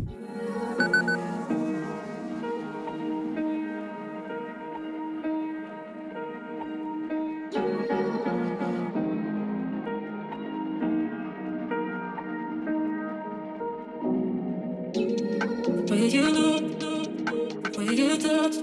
Will you look? Will you touch?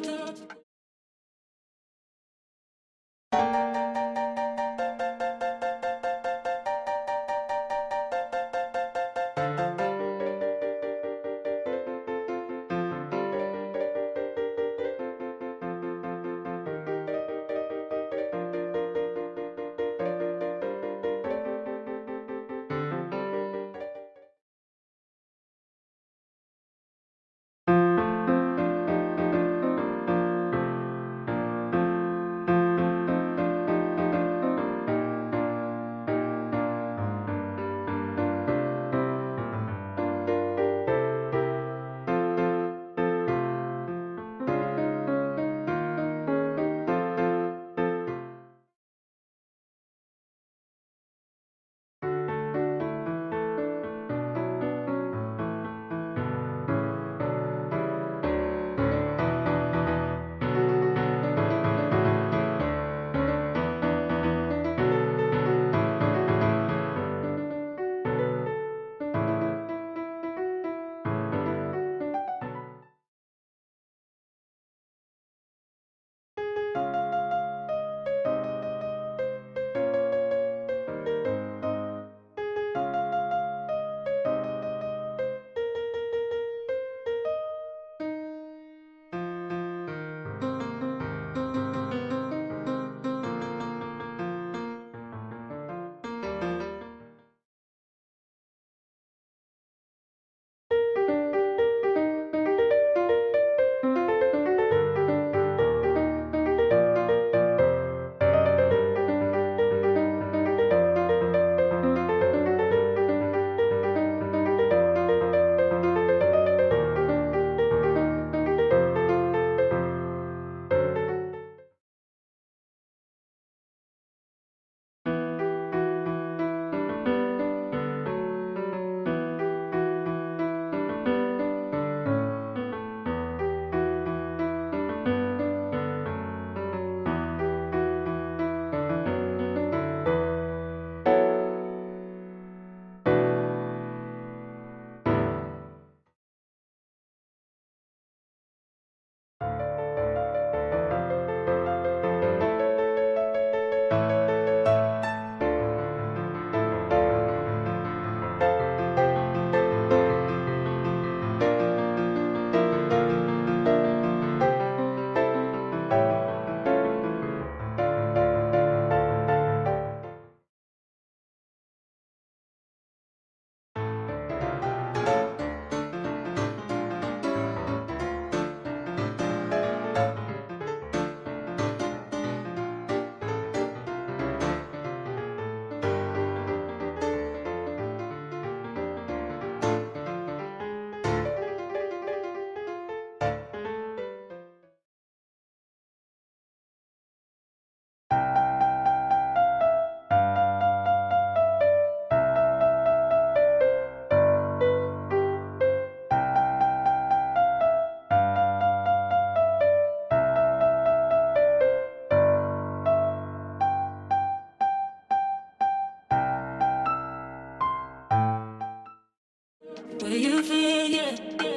Where you feel, yeah.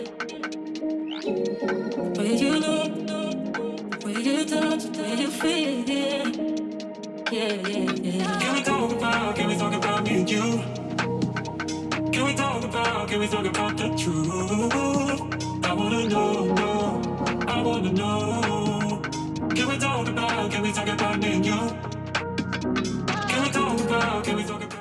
Where you look, where you touch, where you feel, yeah. Yeah, yeah, yeah. Can we talk about me and you? Can we talk about the truth? I wanna know, I wanna know. Can we talk about me and you? Can we talk about